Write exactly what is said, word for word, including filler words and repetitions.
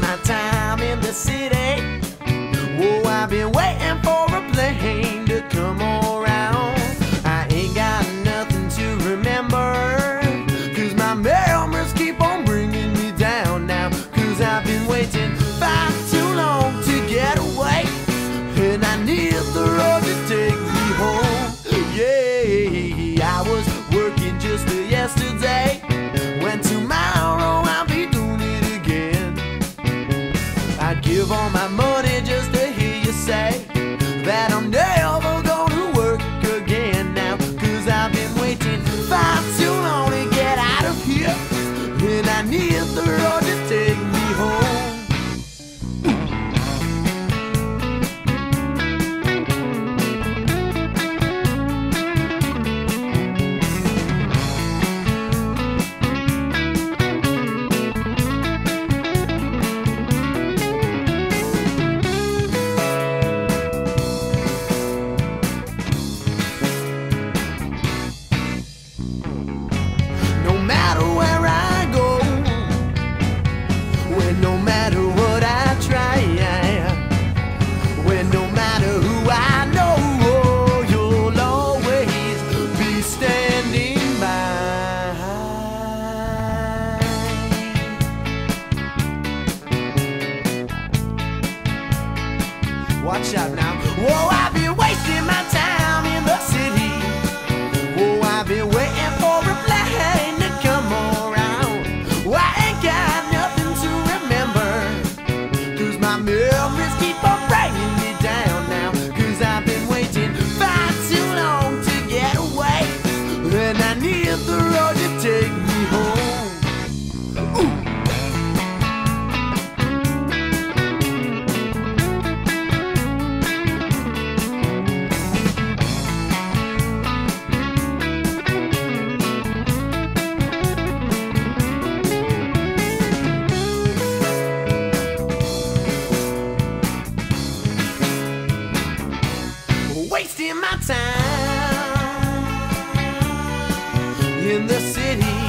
my time in the city. Oh, I've been waiting for a plane to come around. I ain't got nothing to remember, cause my memories keep on bringing me down now. Cause I've been waiting far too long to get away, and I need the road to take me home. Yeah, I was working just yesterday, when tomorrow I'll be doing it again. I'd give all my money just to hear you say that I'm never gonna work again now. Cause I've been waiting far too long to get out of here, and I need the road to take me home. No matter where I go, when no matter what I try, when no matter who I know, oh, you'll always be standing by. Watch out now. Whoa, I've been wasting my time in the city. Oh, I've been waiting for a plane to come around. Oh, I ain't got nothing to remember, cause my memories keep on bringing me down now. Cause I've been waiting far too long to get away, and I need the road to take me home. Ooh. Wasting my time in the city.